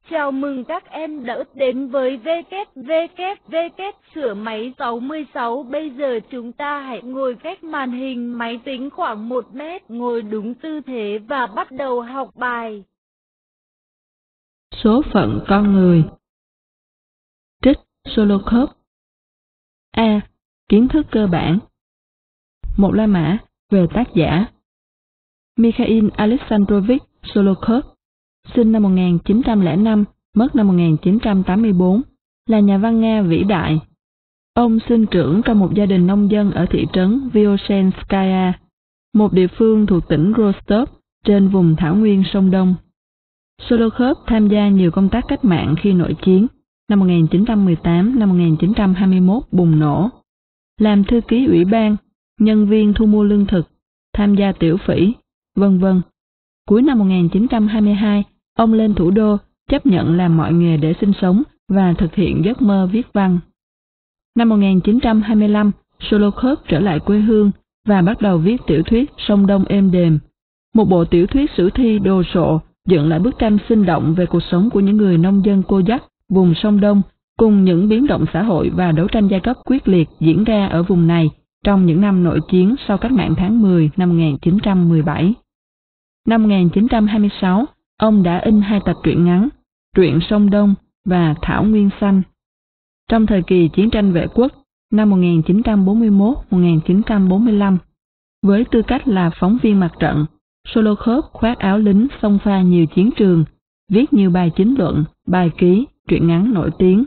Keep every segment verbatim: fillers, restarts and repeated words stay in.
Chào mừng các em đã đến với vê kép vê kép vê kép sửa máy sáu mươi sáu. Bây giờ chúng ta hãy ngồi cách màn hình máy tính khoảng một mét, ngồi đúng tư thế và bắt đầu học bài. Số phận con người. Trích Solokhov. A. Kiến thức cơ bản. Một la mã về tác giả. Mikhail Alexandrovich Solokhov, sinh năm một nghìn chín trăm lẻ năm, mất năm một nghìn chín trăm tám mươi tư, là nhà văn Nga vĩ đại. Ông sinh trưởng trong một gia đình nông dân ở thị trấn Vyoshenskaya, một địa phương thuộc tỉnh Rostov trên vùng thảo nguyên sông Đông. Solokhov tham gia nhiều công tác cách mạng khi nội chiến, năm một nghìn chín trăm mười tám, năm một nghìn chín trăm hai mươi mốt bùng nổ. Làm thư ký ủy ban, nhân viên thu mua lương thực, tham gia tiểu phỉ, vân vân. Cuối năm một nghìn chín trăm hai mươi hai, ông lên thủ đô, chấp nhận làm mọi nghề để sinh sống và thực hiện giấc mơ viết văn. Năm một nghìn chín trăm hai mươi lăm, Solokhov trở lại quê hương và bắt đầu viết tiểu thuyết Sông Đông êm đềm, một bộ tiểu thuyết sử thi đồ sộ dựng lại bức tranh sinh động về cuộc sống của những người nông dân cô dắt vùng sông Đông cùng những biến động xã hội và đấu tranh giai cấp quyết liệt diễn ra ở vùng này trong những năm nội chiến sau cách mạng tháng mười năm một nghìn chín trăm mười bảy. Năm một nghìn chín trăm hai mươi sáu, ông đã in hai tập truyện ngắn, Truyện Sông Đông và Thảo Nguyên Xanh. Trong thời kỳ chiến tranh vệ quốc, năm một nghìn chín trăm bốn mươi mốt đến một nghìn chín trăm bốn mươi lăm, với tư cách là phóng viên mặt trận, Solokhov khoác áo lính xông pha nhiều chiến trường, viết nhiều bài chính luận, bài ký, truyện ngắn nổi tiếng.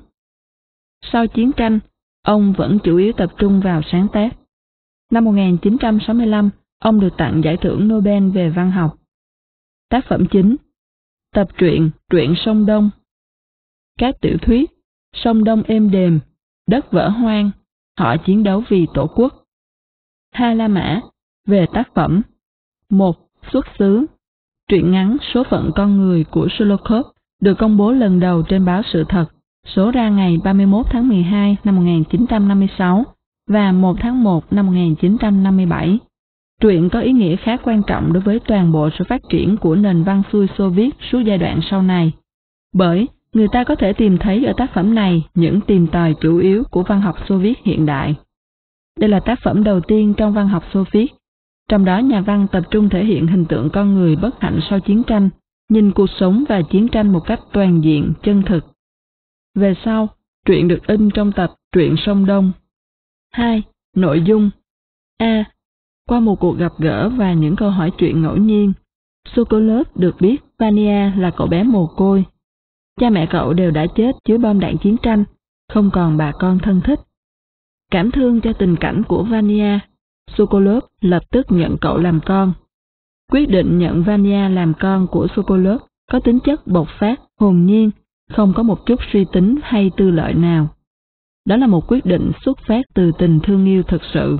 Sau chiến tranh, ông vẫn chủ yếu tập trung vào sáng tác. Năm một nghìn chín trăm sáu mươi lăm, ông được tặng giải thưởng Nobel về văn học. Tác phẩm chính: tập truyện Truyện Sông Đông, các tiểu thuyết Sông Đông êm đềm, Đất vỡ hoang, Họ chiến đấu vì Tổ quốc. Hai la mã về tác phẩm: một. Xuất xứ, truyện ngắn Số phận con người của Solokhov được công bố lần đầu trên báo Sự thật, số ra ngày ba mươi mốt tháng mười hai năm một nghìn chín trăm năm mươi sáu và một tháng một năm một nghìn chín trăm năm mươi bảy. Truyện có ý nghĩa khá quan trọng đối với toàn bộ sự phát triển của nền văn xuôi Xô Viết suốt giai đoạn sau này, bởi người ta có thể tìm thấy ở tác phẩm này những tìm tòi chủ yếu của văn học Xô Viết hiện đại. Đây là tác phẩm đầu tiên trong văn học Xô Viết, trong đó nhà văn tập trung thể hiện hình tượng con người bất hạnh sau chiến tranh, nhìn cuộc sống và chiến tranh một cách toàn diện, chân thực. Về sau, truyện được in trong tập Truyện Sông Đông. hai. Nội dung. A. Qua một cuộc gặp gỡ và những câu hỏi chuyện ngẫu nhiên, Sokolov được biết Vania là cậu bé mồ côi. Cha mẹ cậu đều đã chết dưới bom đạn chiến tranh, không còn bà con thân thích. Cảm thương cho tình cảnh của Vania, Sokolov lập tức nhận cậu làm con. Quyết định nhận Vania làm con của Sokolov có tính chất bộc phát, hồn nhiên, không có một chút suy tính hay tư lợi nào. Đó là một quyết định xuất phát từ tình thương yêu thực sự.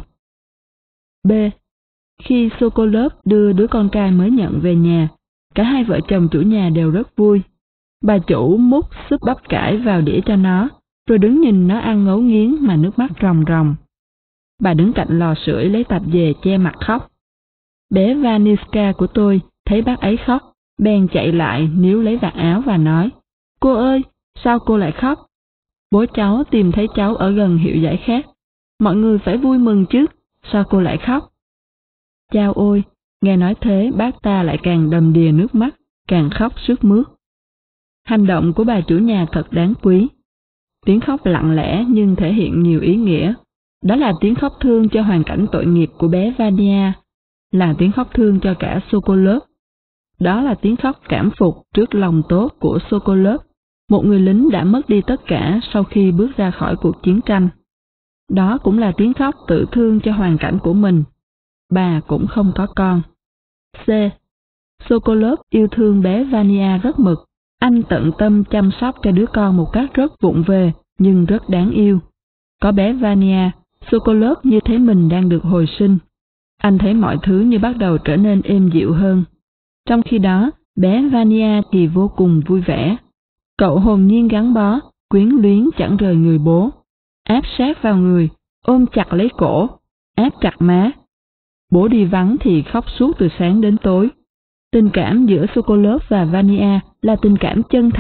B. Khi Sokolov đưa đứa con trai mới nhận về nhà, cả hai vợ chồng chủ nhà đều rất vui. Bà chủ múc súp bắp cải vào đĩa cho nó, rồi đứng nhìn nó ăn ngấu nghiến mà nước mắt ròng ròng. Bà đứng cạnh lò sưởi lấy tạp dề che mặt khóc. Bé Vaniska của tôi thấy bác ấy khóc, bèn chạy lại níu lấy vạt áo và nói: "Cô ơi, sao cô lại khóc?" Bố cháu tìm thấy cháu ở gần hiệu giải khác. Mọi người phải vui mừng chứ, sao cô lại khóc? Chao ôi, nghe nói thế bác ta lại càng đầm đìa nước mắt, càng khóc sướt mướt. Hành động của bà chủ nhà thật đáng quý. Tiếng khóc lặng lẽ nhưng thể hiện nhiều ý nghĩa. Đó là tiếng khóc thương cho hoàn cảnh tội nghiệp của bé Vania, là tiếng khóc thương cho cả Sokolov. Đó là tiếng khóc cảm phục trước lòng tốt của Sokolov, một người lính đã mất đi tất cả sau khi bước ra khỏi cuộc chiến tranh. Đó cũng là tiếng khóc tự thương cho hoàn cảnh của mình. Bà cũng không có con. C. Sokolov yêu thương bé Vania rất mực. Anh tận tâm chăm sóc cho đứa con một cách rất vụng về nhưng rất đáng yêu. Có bé Vania, Sokolov như thấy mình đang được hồi sinh. Anh thấy mọi thứ như bắt đầu trở nên êm dịu hơn. Trong khi đó, bé Vania thì vô cùng vui vẻ. Cậu hồn nhiên gắn bó, quyến luyến chẳng rời người bố. Áp sát vào người, ôm chặt lấy cổ, áp chặt má. Bố đi vắng thì khóc suốt từ sáng đến tối. Tình cảm giữa Sokolov và Vania là tình cảm chân thành,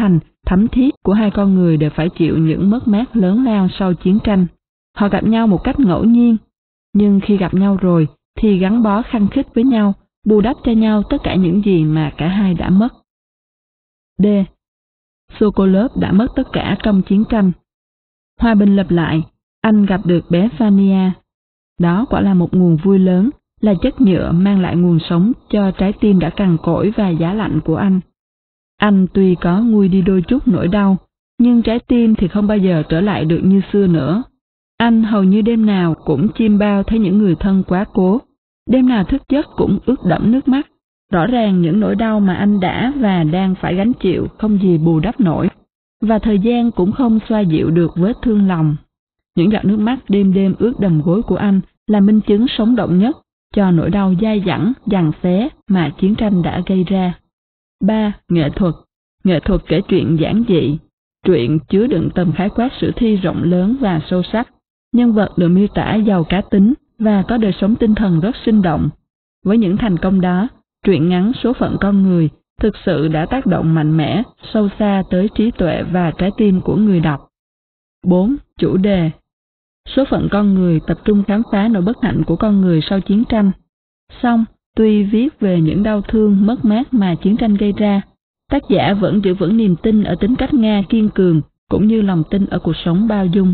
thấm thiết của hai con người đều phải chịu những mất mát lớn lao sau chiến tranh. Họ gặp nhau một cách ngẫu nhiên, nhưng khi gặp nhau rồi thì gắn bó khăng khít với nhau, bù đắp cho nhau tất cả những gì mà cả hai đã mất. D. Sokolov đã mất tất cả trong chiến tranh. Hòa bình lập lại, anh gặp được bé Vania. Đó quả là một nguồn vui lớn, là chất nhựa mang lại nguồn sống cho trái tim đã cằn cỗi và giá lạnh của anh. Anh tuy có nguôi đi đôi chút nỗi đau, nhưng trái tim thì không bao giờ trở lại được như xưa nữa. Anh hầu như đêm nào cũng chiêm bao thấy những người thân quá cố, đêm nào thức giấc cũng ướt đẫm nước mắt. Rõ ràng những nỗi đau mà anh đã và đang phải gánh chịu không gì bù đắp nổi, và thời gian cũng không xoa dịu được vết thương lòng. Những giọt nước mắt đêm đêm ướt đầm gối của anh là minh chứng sống động nhất cho nỗi đau dai dẳng, giằng xé mà chiến tranh đã gây ra. ba. Nghệ thuật. Nghệ thuật kể chuyện giản dị. Truyện chứa đựng tầm khái quát sử thi rộng lớn và sâu sắc. Nhân vật được miêu tả giàu cá tính và có đời sống tinh thần rất sinh động. Với những thành công đó, truyện ngắn Số phận con người thực sự đã tác động mạnh mẽ, sâu xa tới trí tuệ và trái tim của người đọc. bốn. Chủ đề. Số phận con người tập trung khám phá nỗi bất hạnh của con người sau chiến tranh. Song, tuy viết về những đau thương, mất mát mà chiến tranh gây ra, tác giả vẫn giữ vững niềm tin ở tính cách Nga kiên cường, cũng như lòng tin ở cuộc sống bao dung.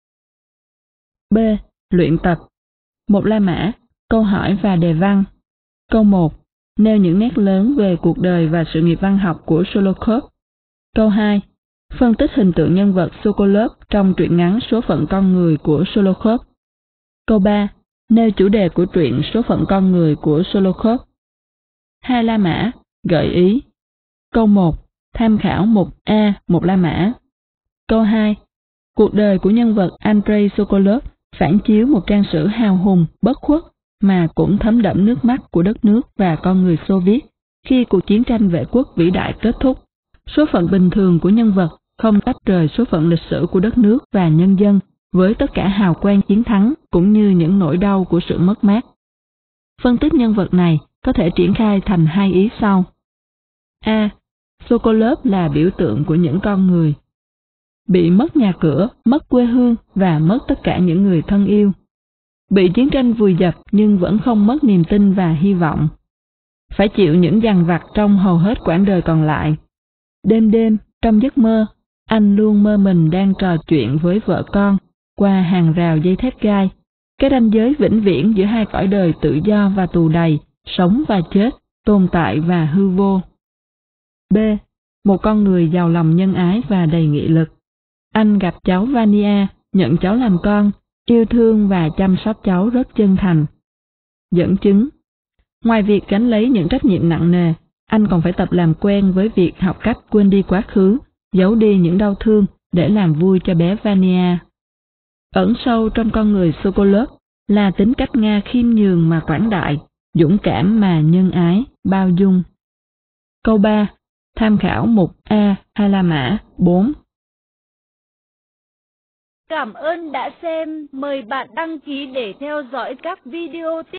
B. Luyện tập. Một la mã, câu hỏi và đề văn. Câu một. Nêu những nét lớn về cuộc đời và sự nghiệp văn học của Solokhov. Câu hai. Phân tích hình tượng nhân vật Sokolov trong truyện ngắn Số phận con người của Solokhov. Câu ba. Nêu chủ đề của truyện Số phận con người của Solokhov. Hai la mã, gợi ý. Câu một. Tham khảo mục A, một la mã. Câu hai. Cuộc đời của nhân vật Andrei Sokolov phản chiếu một trang sử hào hùng, bất khuất mà cũng thấm đẫm nước mắt của đất nước và con người Xô Viết khi cuộc chiến tranh vệ quốc vĩ đại kết thúc. Số phận bình thường của nhân vật không tách rời số phận lịch sử của đất nước và nhân dân, với tất cả hào quang chiến thắng cũng như những nỗi đau của sự mất mát. Phân tích nhân vật này có thể triển khai thành hai ý sau. A. Sokolov là biểu tượng của những con người bị mất nhà cửa, mất quê hương và mất tất cả những người thân yêu. Bị chiến tranh vùi dập nhưng vẫn không mất niềm tin và hy vọng. Phải chịu những dằn vặt trong hầu hết quãng đời còn lại. Đêm đêm, trong giấc mơ, anh luôn mơ mình đang trò chuyện với vợ con qua hàng rào dây thép gai, cái ranh giới vĩnh viễn giữa hai cõi đời tự do và tù đày, sống và chết, tồn tại và hư vô. B. Một con người giàu lòng nhân ái và đầy nghị lực. Anh gặp cháu Vania, nhận cháu làm con, yêu thương và chăm sóc cháu rất chân thành. Dẫn chứng. Ngoài việc gánh lấy những trách nhiệm nặng nề, anh còn phải tập làm quen với việc học cách quên đi quá khứ, giấu đi những đau thương để làm vui cho bé Vania. Ẩn sâu trong con người Sokolov là tính cách Nga khiêm nhường mà quảng đại, dũng cảm mà nhân ái, bao dung. Câu ba. Tham khảo mục A, hai la mã, bốn. Cảm ơn đã xem, mời bạn đăng ký để theo dõi các video tiếp